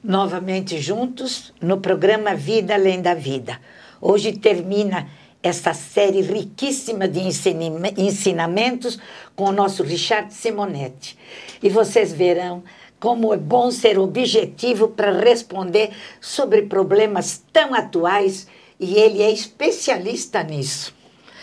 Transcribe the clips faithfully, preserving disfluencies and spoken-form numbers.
novamente juntos no programa Vida Além da Vida. Hoje termina essa série riquíssima de ensinamentos com o nosso Richard Simonetti. E vocês verão como é bom ser objetivo para responder sobre problemas tão atuais, e ele é especialista nisso.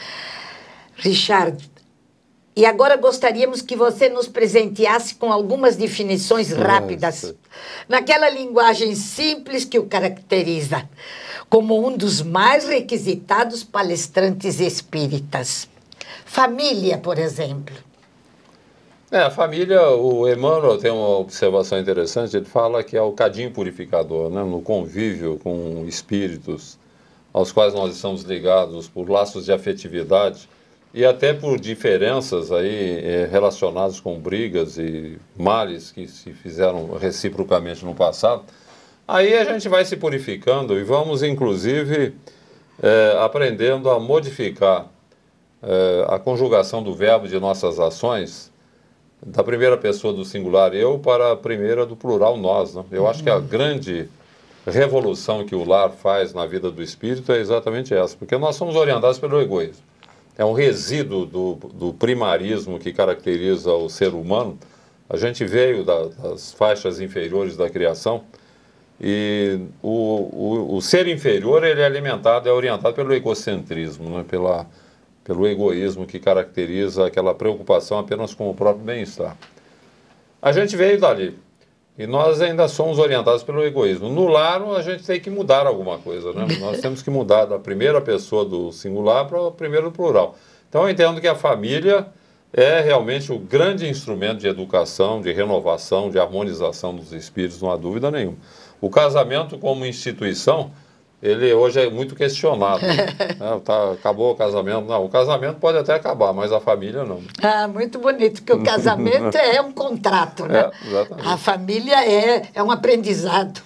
Richard, e agora gostaríamos que você nos presenteasse com algumas definições rápidas, Nossa. naquela linguagem simples que o caracteriza, como um dos mais requisitados palestrantes espíritas. Família, por exemplo. É, a família, o Emmanuel tem uma observação interessante, ele fala que é o cadinho purificador, né, no convívio com espíritos aos quais nós estamos ligados por laços de afetividade, e até por diferenças aí eh, relacionadas com brigas e males que se fizeram reciprocamente no passado, aí a gente vai se purificando e vamos, inclusive, eh, aprendendo a modificar eh, a conjugação do verbo de nossas ações da primeira pessoa do singular eu para a primeira do plural nós, né? Eu uhum. acho que a grande revolução que o lar faz na vida do espírito é exatamente essa, porque nós somos orientados pelo egoísmo. É um resíduo do, do primarismo que caracteriza o ser humano. A gente veio da, das faixas inferiores da criação e o, o, o ser inferior ele é alimentado, é orientado pelo egocentrismo, né? Pela, pelo egoísmo que caracteriza aquela preocupação apenas com o próprio bem-estar. A gente veio dali e nós ainda somos orientados pelo egoísmo. No lar, a gente tem que mudar alguma coisa, né? Nós temos que mudar da primeira pessoa do singular para a primeira do plural. Então, eu entendo que a família é realmente o grande instrumento de educação, de renovação, de harmonização dos espíritos, não há dúvida nenhuma. O casamento como instituição, ele hoje é muito questionado. Né? É, tá, acabou o casamento. Não, o casamento pode até acabar, mas a família não. Ah, muito bonito, porque o casamento é um contrato, né? É, exatamente. A família é, é um aprendizado.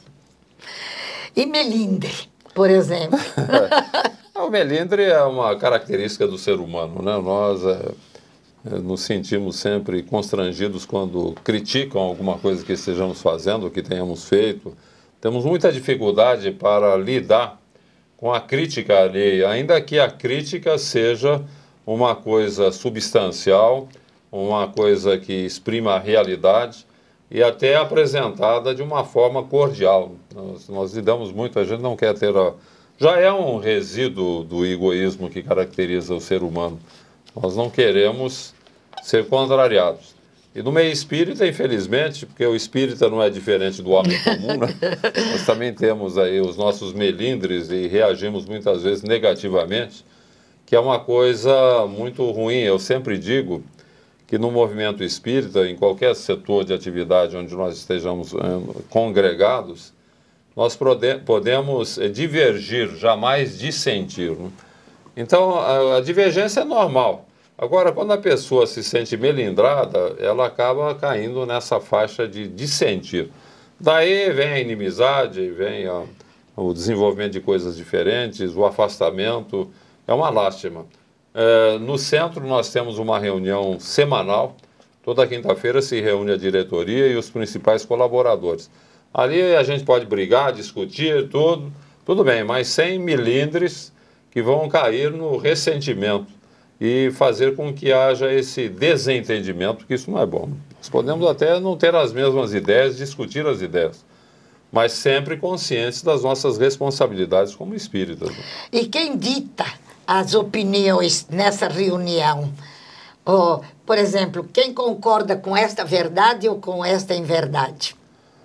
E melindre, por exemplo. É. O melindre é uma característica do ser humano, né? Nós é, é, nos sentimos sempre constrangidos quando criticam alguma coisa que estejamos fazendo, ou que tenhamos feito. Temos muita dificuldade para lidar com a crítica alheia, ainda que a crítica seja uma coisa substancial, uma coisa que exprima a realidade e até apresentada de uma forma cordial. Nós, nós lidamos muito, a gente não quer ter a... Já é um resíduo do egoísmo que caracteriza o ser humano. Nós não queremos ser contrariados. E no meio espírita, infelizmente, porque o espírita não é diferente do homem comum, né? Nós também temos aí os nossos melindres e reagimos muitas vezes negativamente, que é uma coisa muito ruim. Eu sempre digo que no movimento espírita, em qualquer setor de atividade onde nós estejamos eh, congregados, nós pode, podemos divergir, jamais dissentir. Né? Então, a, a divergência é normal. Agora, quando a pessoa se sente melindrada, ela acaba caindo nessa faixa de dissentir. Daí vem a inimizade, vem a, o desenvolvimento de coisas diferentes, o afastamento. É uma lástima. É, no centro, nós temos uma reunião semanal. Toda quinta-feira se reúne a diretoria e os principais colaboradores. Ali a gente pode brigar, discutir, tudo, tudo bem, mas sem milindres que vão cair no ressentimento e fazer com que haja esse desentendimento, que isso não é bom. Nós podemos até não ter as mesmas ideias, discutir as ideias, mas sempre conscientes das nossas responsabilidades como espíritas. E quem dita as opiniões nessa reunião? Oh, por exemplo, quem concorda com esta verdade ou com esta inverdade?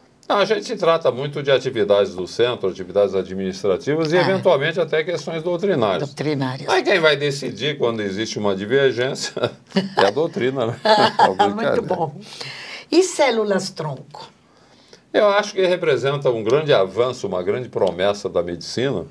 A gente trata muito de atividades do centro, atividades administrativas e, ah. eventualmente, até questões doutrinárias. Doutrinárias. Aí quem vai decidir quando existe uma divergência é a doutrina, né? Muito bom. E células-tronco? Eu acho que representa um grande avanço, uma grande promessa da medicina,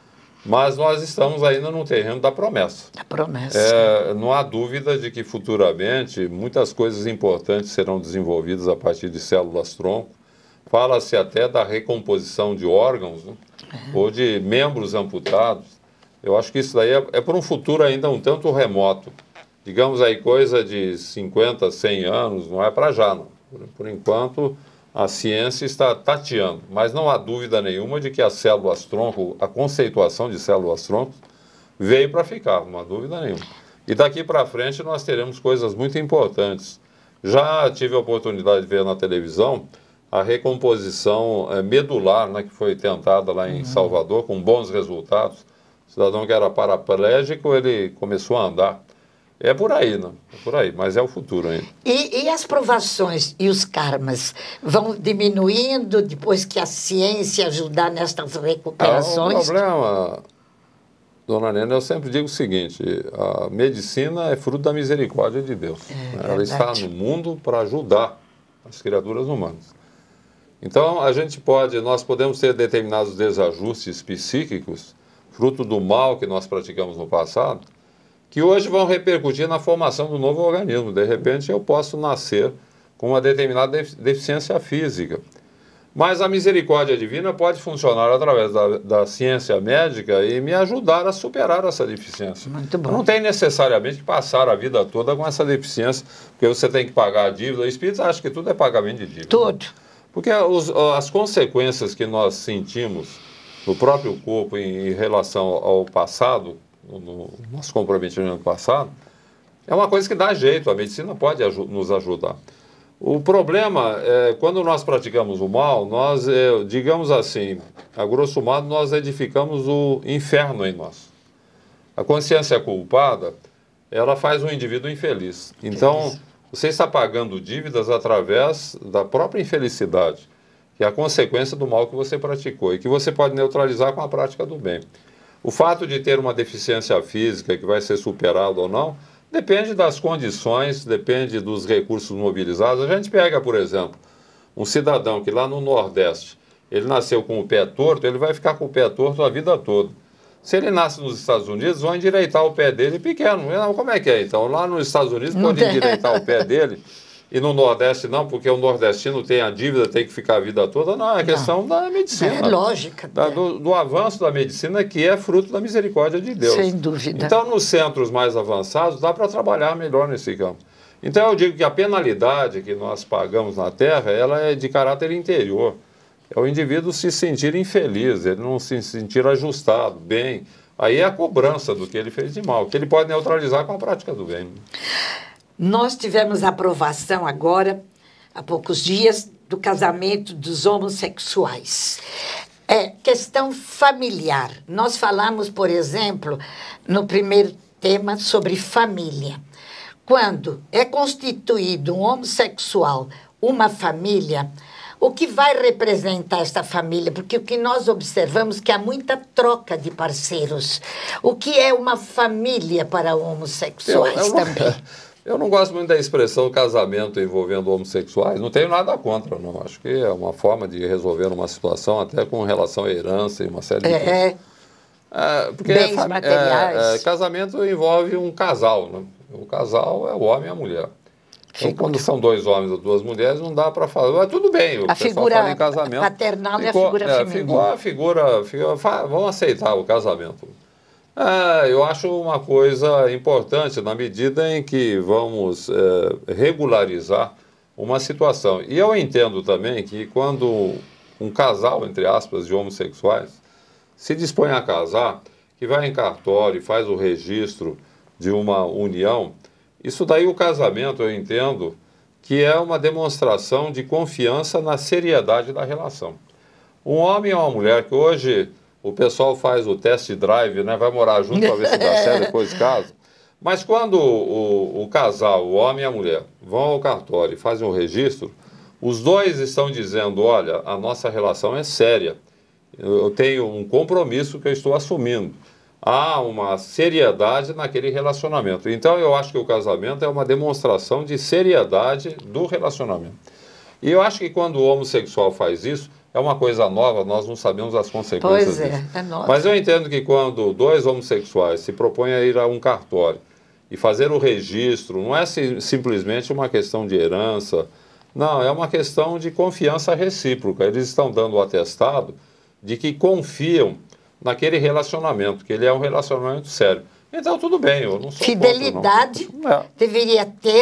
mas nós estamos ainda no terreno da promessa. Da promessa. É, não há dúvida de que, futuramente, muitas coisas importantes serão desenvolvidas a partir de células-tronco. Fala-se até da recomposição de órgãos, né? Uhum. Ou de membros amputados. Eu acho que isso daí é, é para um futuro ainda um tanto remoto. Digamos aí coisa de cinquenta, cem anos, não é para já, não. Por, por enquanto, a ciência está tateando, mas não há dúvida nenhuma de que as células-tronco, a conceituação de células-tronco, veio para ficar, não há dúvida nenhuma. E daqui para frente nós teremos coisas muito importantes. Já tive a oportunidade de ver na televisão a recomposição é, medular, né, que foi tentada lá em uhum. Salvador, com bons resultados. O cidadão que era paraplégico, ele começou a andar. É por aí, né? É por aí, mas é o futuro ainda. E, e as provações e os karmas vão diminuindo depois que a ciência ajudar nestas recuperações? Ah, o problema, dona Nena, eu sempre digo o seguinte, a medicina é fruto da misericórdia de Deus. É, né? Ela está no mundo para ajudar as criaturas humanas. Então, a gente pode, nós podemos ter determinados desajustes psíquicos, fruto do mal que nós praticamos no passado, que hoje vão repercutir na formação do novo organismo. De repente, eu posso nascer com uma determinada deficiência física. Mas a misericórdia divina pode funcionar através da, da ciência médica e me ajudar a superar essa deficiência. Muito bom. Não tem necessariamente que passar a vida toda com essa deficiência, porque você tem que pagar a dívida. Espíritos acham que tudo é pagamento de dívida. Tudo. Porque os, as consequências que nós sentimos no próprio corpo em, em relação ao passado, no nosso comprometimento passado, é uma coisa que dá jeito, a medicina pode aju- nos ajudar. O problema é, quando nós praticamos o mal, nós, é, digamos assim, a grosso modo, nós edificamos o inferno em nós. A consciência culpada, ela faz um indivíduo infeliz. Então, você está pagando dívidas através da própria infelicidade, que é a consequência do mal que você praticou e que você pode neutralizar com a prática do bem. O fato de ter uma deficiência física que vai ser superada ou não, depende das condições, depende dos recursos mobilizados. A gente pega, por exemplo, um cidadão que lá no Nordeste, ele nasceu com o pé torto, ele vai ficar com o pé torto a vida toda. Se ele nasce nos Estados Unidos, vão endireitar o pé dele pequeno. Como é que é, então? Lá nos Estados Unidos pode endireitar o pé dele e no Nordeste não, porque o nordestino tem a dívida, tem que ficar a vida toda. Não, é questão não. da medicina. É lógica. Da, do, do avanço da medicina, que é fruto da misericórdia de Deus. Sem dúvida. Então, nos centros mais avançados, dá para trabalhar melhor nesse campo. Então, eu digo que a penalidade que nós pagamos na Terra, ela é de caráter interior. É o indivíduo se sentir infeliz, ele não se sentir ajustado, bem. Aí é a cobrança do que ele fez de mal, que ele pode neutralizar com a prática do bem. Nós tivemos a aprovação agora, há poucos dias, do casamento dos homossexuais. É questão familiar. Nós falamos, por exemplo, no primeiro tema sobre família. Quando é constituído um homossexual, uma família, o que vai representar esta família? Porque o que nós observamos é que há muita troca de parceiros. O que é uma família para homossexuais eu, eu também? Não, eu não gosto muito da expressão casamento envolvendo homossexuais. Não tenho nada contra, não. Acho que é uma forma de resolver uma situação, até com relação à herança e uma série de é, coisas. É, porque bens é, materiais. É, é, casamento envolve um casal, né? O casal é o homem e a mulher. Então, figura. Quando são dois homens ou duas mulheres, não dá para falar. Mas tudo bem, o a pessoal figura fala em casamento. paternal ficou, e a figura é, feminina. Ficou a figura, figura, vamos aceitar o casamento. É, eu acho uma coisa importante na medida em que vamos é, regularizar uma situação. E eu entendo também que quando um casal, entre aspas, de homossexuais, se dispõe a casar, que vai em cartório e faz o registro de uma união, isso daí o casamento, eu entendo, que é uma demonstração de confiança na seriedade da relação. Um homem e uma mulher que hoje o pessoal faz o test drive, né, vai morar junto para ver se dá certo depois de casa. Mas quando o, o, o casal, o homem e a mulher, vão ao cartório e fazem o registro, os dois estão dizendo, olha, a nossa relação é séria. Eu tenho um compromisso que eu estou assumindo. Há uma seriedade naquele relacionamento. Então, eu acho que o casamento é uma demonstração de seriedade do relacionamento. E eu acho que quando o homossexual faz isso, é uma coisa nova, nós não sabemos as consequências pois é, disso. É nova. Mas eu entendo que quando dois homossexuais se propõem a ir a um cartório e fazer o registro, não é si, simplesmente uma questão de herança, não, é uma questão de confiança recíproca. Eles estão dando o atestado de que confiam naquele relacionamento, que ele é um relacionamento sério. Então, tudo bem, eu não sou Fidelidade contra, não. É. deveria ter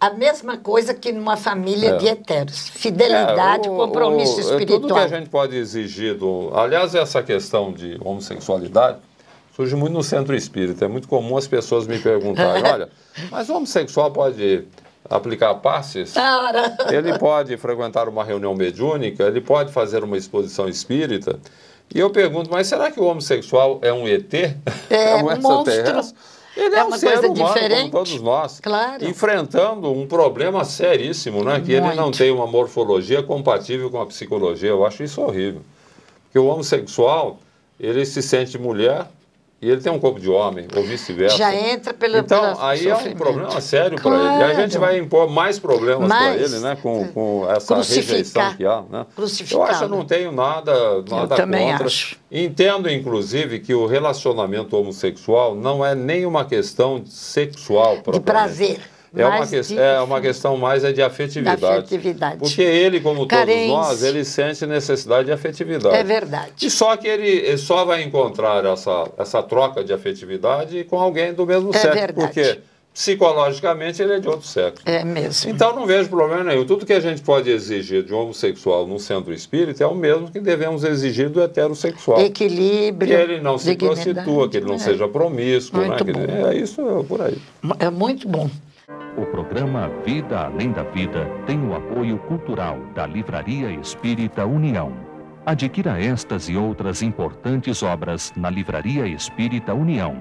a mesma coisa que numa família É. de heteros. Fidelidade, É, o- compromisso o- espiritual. Tudo que a gente pode exigir do... Aliás, essa questão de homossexualidade surge muito no centro espírita. É muito comum as pessoas me perguntarem, olha, mas o homossexual pode aplicar passes? Cara. Ele pode frequentar uma reunião mediúnica? Ele pode fazer uma exposição espírita? E eu pergunto, mas será que o homossexual é um E T? É um um monstro. extraterrestre? Ele é, É um uma ser coisa humano, diferente. como todos nós, Claro. enfrentando um problema seríssimo, né? Que ele não Muito. tem uma morfologia compatível com a psicologia. Eu acho isso horrível. Porque o homossexual, ele se sente mulher e ele tem um corpo de homem, ou vice-versa. Já entra pelo Então, pelo aí é um sofrimento. problema sério para ele. E a Claro. gente vai impor mais problemas para Mais. ele, né? Com, com essa Crucificar. rejeição que há, né? Crucificá-lo. Eu acho que eu não tenho nada, nada também contra. acho. Entendo, inclusive, que o relacionamento homossexual não é nem uma questão sexual De propriamente. prazer. É uma, mas que, de- é uma questão mais é de afetividade. De afetividade. Porque ele, como Carência. todos nós, ele sente necessidade de afetividade. É verdade. E só que ele, ele só vai encontrar essa, essa troca de afetividade com alguém do mesmo É sexo. verdade. Porque psicologicamente ele é de outro sexo. É mesmo. Então não vejo problema nenhum. Tudo que a gente pode exigir de um homossexual num centro espírita é o mesmo que devemos exigir do heterossexual. Que Equilíbrio. ele não se dignidade. prostitua, que ele não É. seja promíscuo. Muito Né? bom. Que- É isso, é por aí. É muito bom. O programa Vida Além da Vida tem o apoio cultural da Livraria Espírita União. Adquira estas e outras importantes obras na Livraria Espírita União.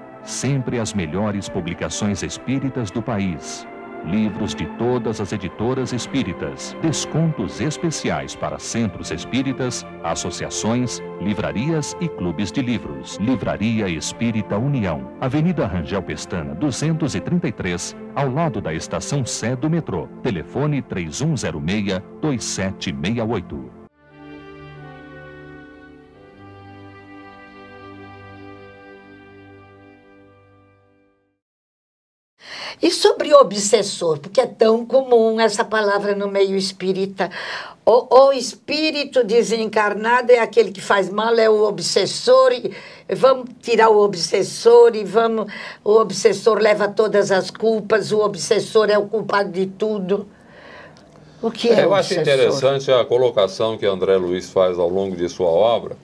Sempre as melhores publicações espíritas do país. Livros de todas as editoras espíritas. Descontos especiais para centros espíritas, associações, livrarias e clubes de livros. Livraria Espírita União. Avenida Rangel Pestana, duzentos e trinta e três, ao lado da estação Sé do metrô. Telefone três um zero seis, dois sete seis oito. E sobre obsessor, porque é tão comum essa palavra no meio espírita. O, o espírito desencarnado é aquele que faz mal, é o obsessor, e vamos tirar o obsessor e vamos. O obsessor leva todas as culpas, o obsessor é o culpado de tudo. O que é, É, eu o acho obsessor? interessante a colocação que André Luiz faz ao longo de sua obra.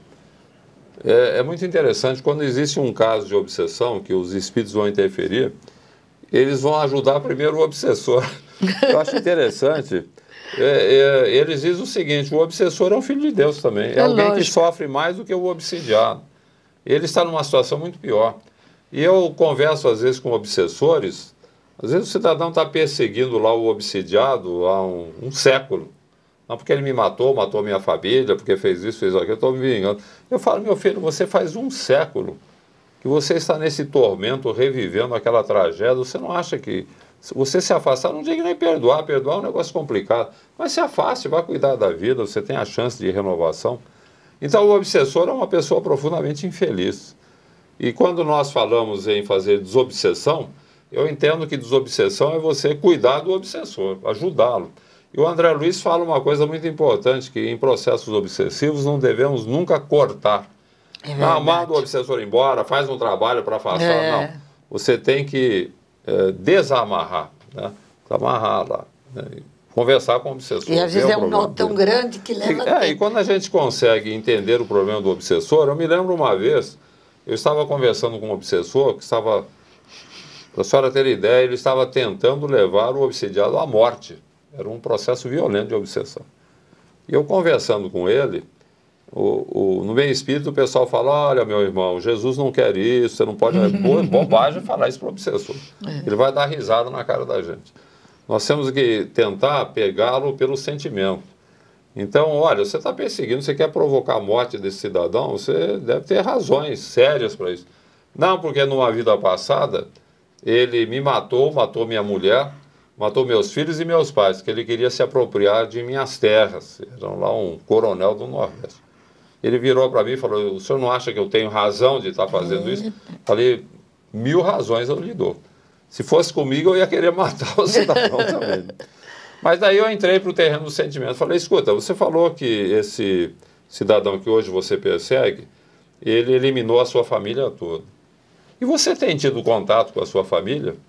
É, é muito interessante quando existe um caso de obsessão que os espíritos vão interferir, eles vão ajudar primeiro o obsessor. Eu acho interessante. É, é, eles dizem o seguinte: o obsessor é um filho de Deus também. É, É alguém lógico. que sofre mais do que o obsidiado. Ele está numa situação muito pior. E eu converso às vezes com obsessores. Às vezes o cidadão está perseguindo lá o obsidiado há um, um século. Não porque ele me matou, matou minha família, porque fez isso, fez aquilo, eu estou me vingando. Eu falo, meu filho, você faz um século que você está nesse tormento, revivendo aquela tragédia. Você não acha que... Se você se afastar, não diga nem perdoar, perdoar é um negócio complicado. Mas se afaste, vá cuidar da vida, você tem a chance de renovação. Então o obsessor é uma pessoa profundamente infeliz. E quando nós falamos em fazer desobsessão, eu entendo que desobsessão é você cuidar do obsessor, ajudá-lo. E o André Luiz fala uma coisa muito importante, que em processos obsessivos não devemos nunca cortar. É Não, verdade. manda o obsessor embora, faz um trabalho para afastar. É. Não, você tem que é, desamarrar, né? Amarrar lá, né? E conversar com o obsessor. E às ver vezes o é um nó problema tão dele. grande que leva E, é, e tempo. quando a gente consegue entender o problema do obsessor, eu me lembro uma vez, eu estava conversando com um obsessor que estava, para a senhora ter ideia, ele estava tentando levar o obsidiado à morte. Era um processo violento de obsessão. E eu conversando com ele, o, o, no meio espírito o pessoal fala, olha meu irmão, Jesus não quer isso, você não pode... É bo- bobagem falar isso para o obsessor. Ele vai dar risada na cara da gente. Nós temos que tentar pegá-lo pelo sentimento. Então, olha, você está perseguindo, você quer provocar a morte desse cidadão, você deve ter razões sérias para isso. Não, porque numa vida passada, ele me matou, matou minha mulher, matou meus filhos e meus pais, que ele queria se apropriar de minhas terras. Era lá um coronel do Nordeste. Ele virou para mim e falou, o senhor não acha que eu tenho razão de estar fazendo isso? Falei, mil razões eu lhe dou. Se fosse comigo, eu ia querer matar o cidadão também. Mas daí eu entrei para o terreno do sentimento. Falei, escuta, você falou que esse cidadão que hoje você persegue, ele eliminou a sua família toda. E você tem tido contato com a sua família?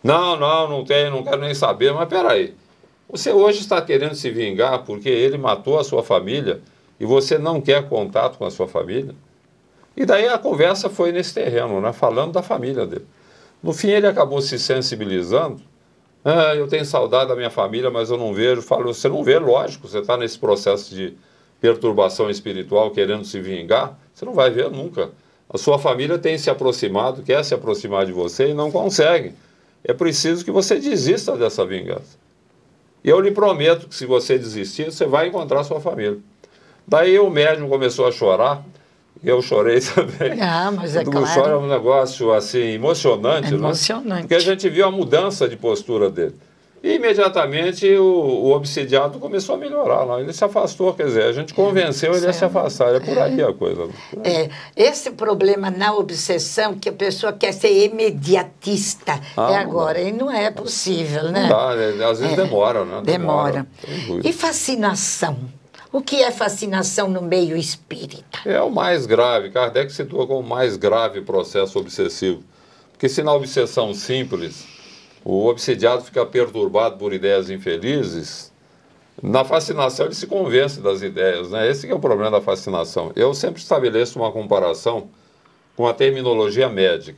Não, não, não tenho, não quero nem saber. Mas peraí, você hoje está querendo se vingar porque ele matou a sua família e você não quer contato com a sua família? E daí a conversa foi nesse terreno, né? Falando da família dele. No fim ele acabou se sensibilizando. Ah, eu tenho saudade da minha família, mas eu não vejo. Falo, você não vê, lógico, você está nesse processo de perturbação espiritual, querendo se vingar, você não vai ver nunca. A sua família tem se aproximado, quer se aproximar de você e não consegue. É preciso que você desista dessa vingança. E eu lhe prometo que se você desistir, você vai encontrar a sua família. Daí o médium começou a chorar, eu chorei também. Ah, mas é Todo claro. choro é um negócio assim, emocionante, É né? emocionante. Porque a gente viu a mudança de postura dele. E imediatamente o, o obsidiado começou a melhorar. Não? Ele se afastou, quer dizer, a gente convenceu ele a se afastar. É por aí a coisa. Por aí. É, esse problema na obsessão, que a pessoa quer ser imediatista, Ah, é não agora, dá. e não é possível, né? Não dá, né? Às vezes É, demora, né? Demora. sem dúvida. E fascinação? O que é fascinação no meio espírita? É o mais grave. Kardec situa como o mais grave processo obsessivo. Porque se na obsessão simples o obsidiado fica perturbado por ideias infelizes, na fascinação ele se convence das ideias, né? Esse que é o problema da fascinação. Eu sempre estabeleço uma comparação com a terminologia médica.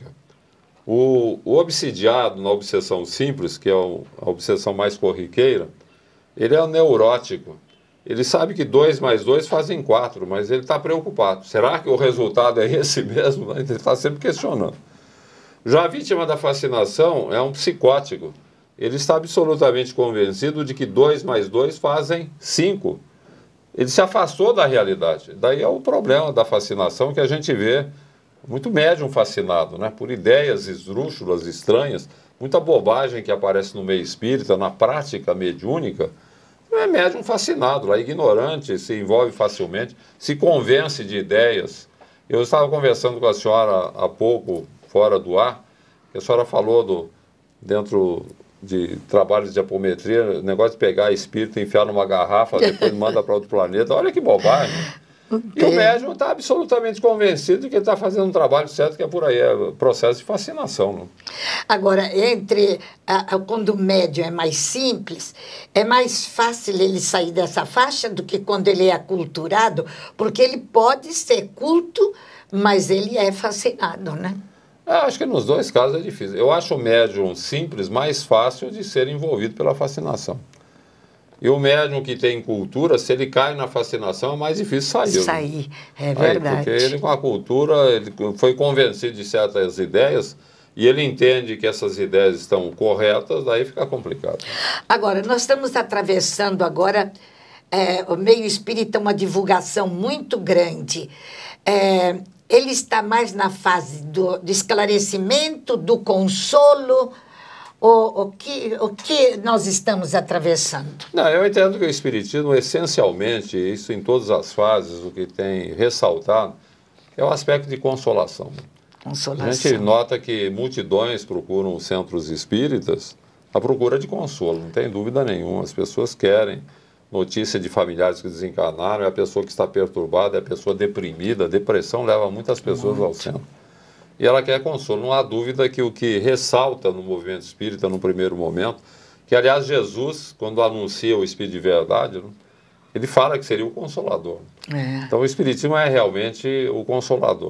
O, o obsidiado, na obsessão simples, que é o, a obsessão mais corriqueira, ele é um neurótico. Ele sabe que dois mais dois fazem quatro, mas ele está preocupado. Será que o resultado é esse mesmo? Ele está sempre questionando. Já a vítima da fascinação é um psicótico. Ele está absolutamente convencido de que dois mais dois fazem cinco. Ele se afastou da realidade. Daí é o problema da fascinação, que a gente vê muito médium fascinado, né? Por ideias esdrúxulas, estranhas, muita bobagem que aparece no meio espírita, na prática mediúnica. Não é médium fascinado, lá, ignorante, se envolve facilmente, se convence de ideias. Eu estava conversando com a senhora há pouco, fora do ar, que a senhora falou do, dentro de trabalhos de apometria, negócio de pegar espírito, enfiar numa garrafa, depois manda para outro planeta. Olha que bobagem. E o médium está absolutamente convencido de que ele está fazendo um trabalho certo, que é por aí, é processo de fascinação. Não? Agora, entre a, a, quando o médium é mais simples, é mais fácil ele sair dessa faixa do que quando ele é aculturado, porque ele pode ser culto, mas ele é fascinado, né? Eu acho que nos dois casos é difícil. Eu acho o médium simples mais fácil de ser envolvido pela fascinação. E o médium que tem cultura, se ele cai na fascinação, é mais difícil sair. Sair, né? é verdade. Aí, porque ele com a cultura, ele foi convencido de certas ideias e ele entende que essas ideias estão corretas, daí fica complicado. Agora, nós estamos atravessando agora, é, o meio espírita, uma divulgação muito grande. É, ele está mais na fase do, do esclarecimento, do consolo. O, o, que, o que nós estamos atravessando? Não, eu entendo que o Espiritismo, essencialmente, isso em todas as fases, o que tem ressaltado, é o aspecto de consolação. Consolação. A gente nota que multidões procuram os centros espíritas à procura de consolo, não tem dúvida nenhuma. As pessoas querem notícia de familiares que desencarnaram, é a pessoa que está perturbada, é a pessoa deprimida. A depressão leva muitas pessoas ao centro. E ela quer consolo. Não há dúvida que o que ressalta no movimento espírita, no primeiro momento, que, aliás, Jesus, quando anuncia o Espírito de Verdade, ele fala que seria o Consolador. É. Então, o Espiritismo é realmente o Consolador.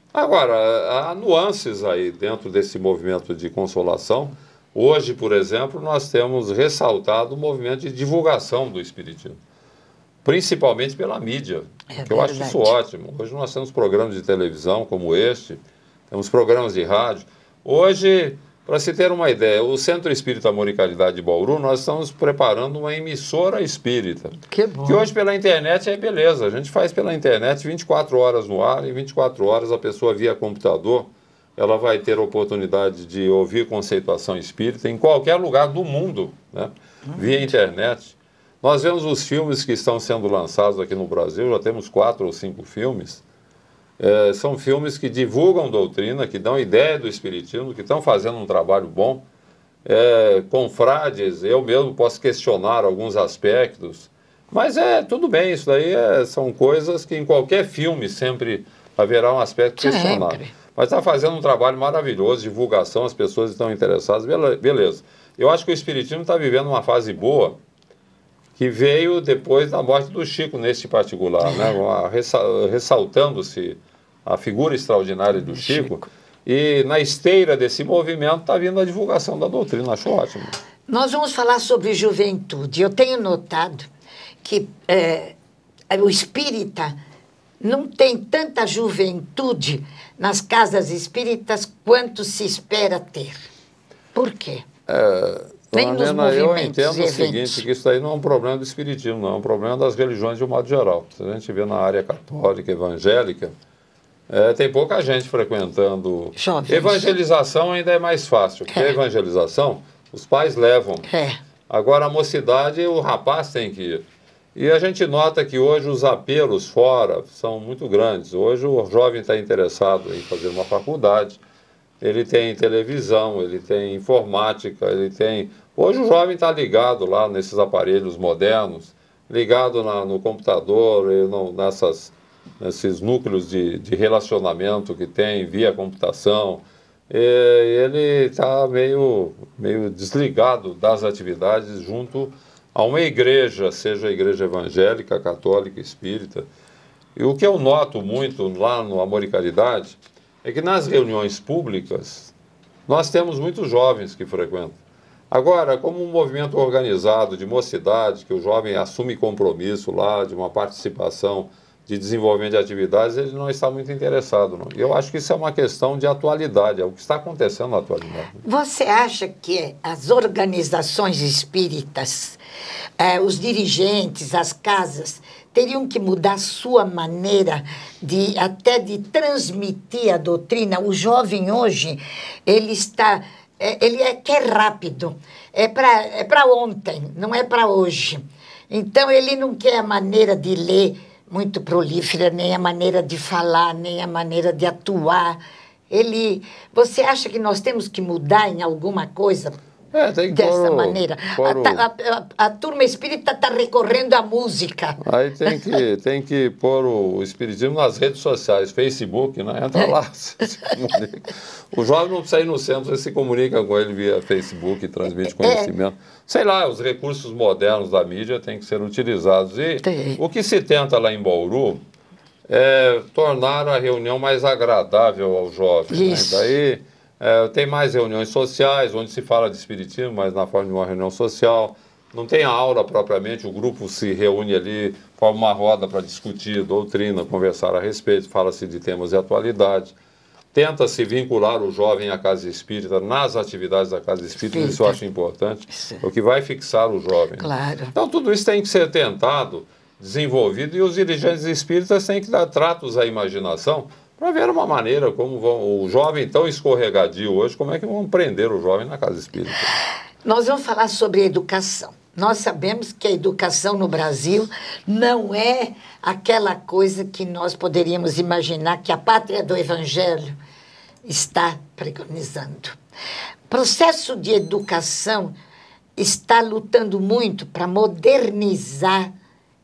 Agora, há nuances aí dentro desse movimento de consolação. Hoje, por exemplo, nós temos ressaltado o movimento de divulgação do Espiritismo, principalmente pela mídia, É que eu acho isso ótimo. Hoje nós temos programas de televisão como este, temos programas de rádio. Hoje, para se ter uma ideia, o Centro Espírita Amor e Caridade de Bauru, nós estamos preparando uma emissora espírita. Que bom. Que hoje pela internet é beleza. A gente faz pela internet vinte e quatro horas no ar, e vinte e quatro horas a pessoa via computador, ela vai ter a oportunidade de ouvir conceituação espírita em qualquer lugar do mundo, né? Hum. Via internet. Nós vemos os filmes que estão sendo lançados aqui no Brasil, já temos quatro ou cinco filmes. É, são filmes que divulgam doutrina, que dão ideia do Espiritismo, que estão fazendo um trabalho bom. É, confrades, eu mesmo posso questionar alguns aspectos, mas é tudo bem, isso daí é, são coisas que em qualquer filme sempre haverá um aspecto questionável. Mas está fazendo um trabalho maravilhoso, divulgação, as pessoas estão interessadas, beleza. Eu acho que o Espiritismo está vivendo uma fase boa, que veio depois da morte do Chico, nesse particular, né? Ressaltando-se a figura extraordinária do Chico, Chico. E na esteira desse movimento está vindo a divulgação da doutrina, acho ótimo. Nós vamos falar sobre juventude. Eu tenho notado que é, o espírita não tem tanta juventude nas casas espíritas quanto se espera ter. Por quê? É, Nem nos Nena, eu entendo o seguinte, que isso aí não é um problema do espiritismo, não, é um problema das religiões de um modo geral. Se a gente vê na área católica, evangélica, é, tem pouca gente frequentando. Jovens. Evangelização ainda é mais fácil, porque é. a evangelização, os pais levam. É. Agora a mocidade, o rapaz tem que ir. E a gente nota que hoje os apelos fora são muito grandes. Hoje o jovem está interessado em fazer uma faculdade, ele tem televisão, ele tem informática, ele tem... Hoje o jovem está ligado lá nesses aparelhos modernos, ligado na, no computador, no, nessas, nesses núcleos de, de relacionamento que tem via computação. E ele está meio, meio desligado das atividades junto a uma igreja, seja a igreja evangélica, católica, espírita. E o que eu noto muito lá no Amor e Caridade é que nas reuniões públicas nós temos muitos jovens que frequentam. Agora, como um movimento organizado de mocidade, que o jovem assume compromisso lá, de uma participação, de desenvolvimento de atividades, ele não está muito interessado. Não. Eu acho que isso é uma questão de atualidade, é o que está acontecendo na atualidade. Você acha que as organizações espíritas, eh, os dirigentes, as casas, teriam que mudar sua maneira de até de transmitir a doutrina? O jovem hoje, ele está, é, ele é, quer rápido, é para é para ontem, não é para hoje. Então, ele não quer a maneira de ler muito prolífera, nem a maneira de falar, nem a maneira de atuar. Ele, você acha que nós temos que mudar em alguma coisa? É, tem que dessa pôr, maneira. Pôr o... a, a, a, a turma espírita está recorrendo à música. Aí tem que, tem que pôr o espiritismo nas redes sociais, Facebook, né? Entra lá, se comunica. O jovem não precisa ir no centro, você se comunica com ele via Facebook, transmite conhecimento. É. Sei lá, os recursos modernos da mídia têm que ser utilizados. E tem. O que se tenta lá em Bauru é tornar a reunião mais agradável ao jovem. Isso. Né? Daí... É, tem mais reuniões sociais, onde se fala de espiritismo, mas na forma de uma reunião social. Não tem a aula propriamente, o grupo se reúne ali, forma uma roda para discutir doutrina, conversar a respeito, fala-se de temas de atualidade. Tenta-se vincular o jovem à casa espírita, nas atividades da casa espírita, Espírita. Isso eu acho importante, isso. É o que vai fixar o jovem. Claro. Então tudo isso tem que ser tentado, desenvolvido, e os dirigentes espíritas têm que dar tratos à imaginação, para ver uma maneira como vão, o jovem tão escorregadio hoje, como é que vão prender o jovem na casa espírita. Nós vamos falar sobre educação. Nós sabemos que a educação no Brasil não é aquela coisa que nós poderíamos imaginar que a pátria do Evangelho está preconizando. O processo de educação está lutando muito para modernizar.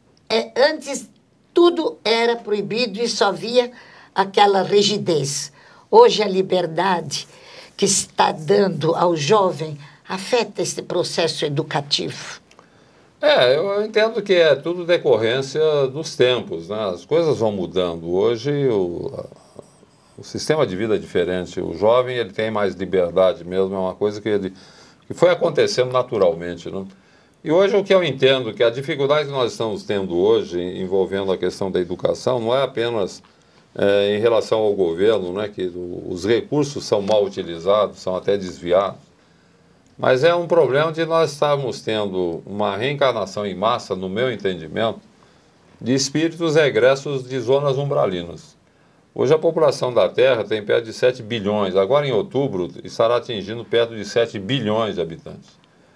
É, antes, tudo era proibido e só havia aquela rigidez. Hoje, a liberdade que está dando ao jovem afeta esse processo educativo. É, eu entendo que é tudo decorrência dos tempos, né? As coisas vão mudando. Hoje, o, o sistema de vida é diferente. O jovem, ele tem mais liberdade mesmo, é uma coisa que, ele, que foi acontecendo naturalmente, né? E hoje o que eu entendo que a dificuldade que nós estamos tendo hoje, envolvendo a questão da educação, não é apenas... É, em relação ao governo, né, que o, os recursos são mal utilizados, são até desviados, mas é um problema de nós estarmos tendo uma reencarnação em massa, no meu entendimento, de espíritos egressos de zonas umbralinas. Hoje a população da Terra tem perto de sete bilhões, agora em outubro estará atingindo perto de sete bilhões de habitantes.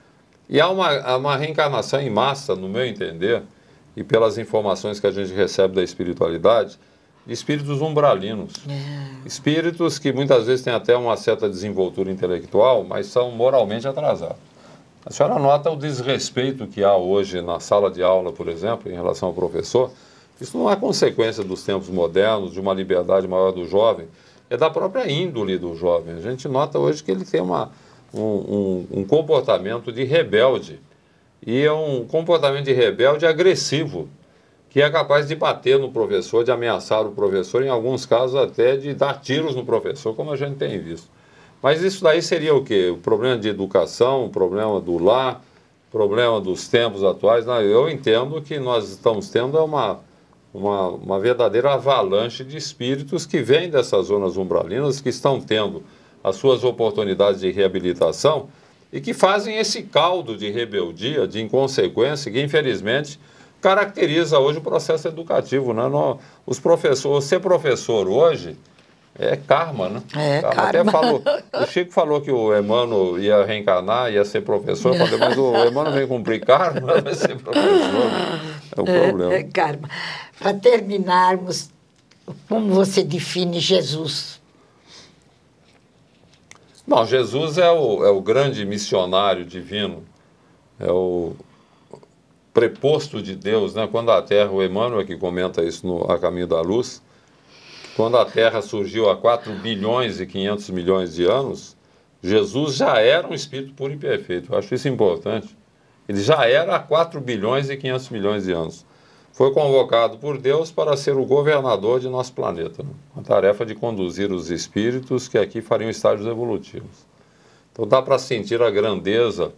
E há uma, uma reencarnação em massa, no meu entender, e pelas informações que a gente recebe da espiritualidade, de espíritos umbralinos, é. Espíritos que muitas vezes têm até uma certa desenvoltura intelectual, mas são moralmente atrasados. A senhora nota o desrespeito que há hoje na sala de aula, por exemplo, em relação ao professor. Isso não é consequência dos tempos modernos, de uma liberdade maior do jovem, é da própria índole do jovem. A gente nota hoje que ele tem uma, um, um, um comportamento de rebelde, e é um comportamento de rebelde agressivo, que é capaz de bater no professor, de ameaçar o professor, em alguns casos até de dar tiros no professor, como a gente tem visto. Mas isso daí seria o quê? O problema de educação, o problema do lar, o problema dos tempos atuais. Não, eu entendo que nós estamos tendo uma, uma, uma verdadeira avalanche de espíritos que vêm dessas zonas umbralinas, que estão tendo as suas oportunidades de reabilitação e que fazem esse caldo de rebeldia, de inconsequência, que infelizmente caracteriza hoje o processo educativo, né? No, os professores, ser professor hoje é karma, né? É, karma. karma. Até falou, o Chico falou que o Emmanuel ia reencarnar, ia ser professor. Eu falei, mas o Emmanuel vem cumprir karma, vai ser professor. É o problema. É, é karma. Para terminarmos, como você define Jesus? Não, Jesus é o, é o grande missionário divino, é o preposto de Deus, né? Quando a Terra, o Emmanuel que comenta isso no A Caminho da Luz, quando a Terra surgiu há quatro bilhões e quinhentos milhões de anos, Jesus já era um espírito puro e perfeito. Eu acho isso importante. Ele já era há quatro bilhões e quinhentos milhões de anos. Foi convocado por Deus para ser o governador de nosso planeta, né? A tarefa de conduzir os espíritos que aqui fariam estágios evolutivos. Então dá para sentir a grandeza,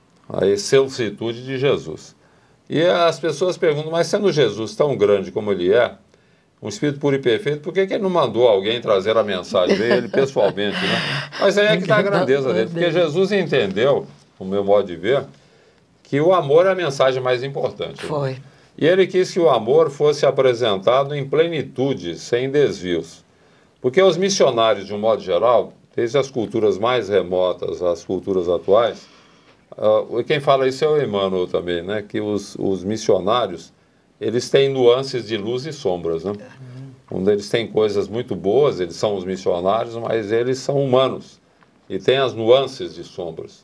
a excelsitude de Jesus. E as pessoas perguntam, mas sendo Jesus tão grande como ele é, um espírito puro e perfeito, por que, que ele não mandou alguém trazer a mensagem? Veio ele pessoalmente, né? Mas aí é que está a grandeza dele, porque Jesus entendeu, no meu modo de ver, que o amor é a mensagem mais importante. Foi. Né? E ele quis que o amor fosse apresentado em plenitude, sem desvios. Porque os missionários, de um modo geral, desde as culturas mais remotas às culturas atuais, Uh, quem fala isso é o Emmanuel também, né? Que os, os missionários, eles têm nuances de luz e sombras, né? Onde eles têm coisas muito boas, eles são os missionários, mas eles são humanos e têm as nuances de sombras.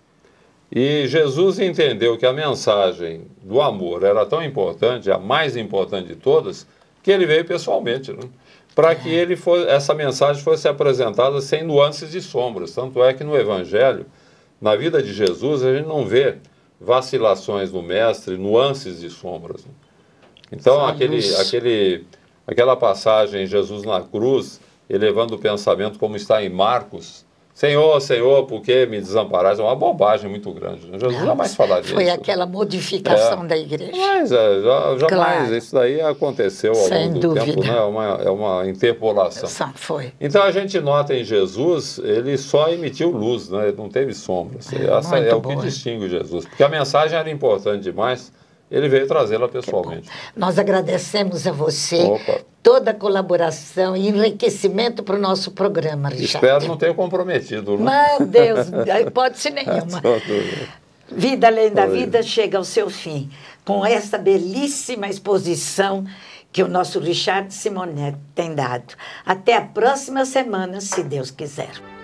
E Jesus entendeu que a mensagem do amor era tão importante, a mais importante de todas, que ele veio pessoalmente, né? Para que ele fosse, essa mensagem fosse apresentada sem nuances de sombras. Tanto é que no Evangelho, na vida de Jesus, a gente não vê vacilações do mestre, nuances de sombras. Então, aquele, aquele, aquela passagem, Jesus na cruz, elevando o pensamento, como está em Marcos, Senhor, Senhor, por que me desamparaste? É uma bobagem muito grande. Né? Jesus jamais falaria Foi isso. Foi aquela modificação é, da igreja. Mas é, já, jamais, claro. Isso daí aconteceu ao Sem longo do dúvida. tempo, né? É uma, é uma interpolação. Foi. Então a gente nota em Jesus, ele só emitiu luz, né? Ele não teve sombras. É, Essa é o que distingue Jesus. Porque a mensagem era importante demais, ele veio trazê-la pessoalmente. Nós agradecemos a você Opa. toda a colaboração e enriquecimento para o nosso programa, Richard. Espero não ter comprometido. Né? Meu Deus, hipótese nenhuma. Vida Além da Vida chega ao seu fim, com essa belíssima exposição que o nosso Richard Simonetti tem dado. Até a próxima semana, se Deus quiser.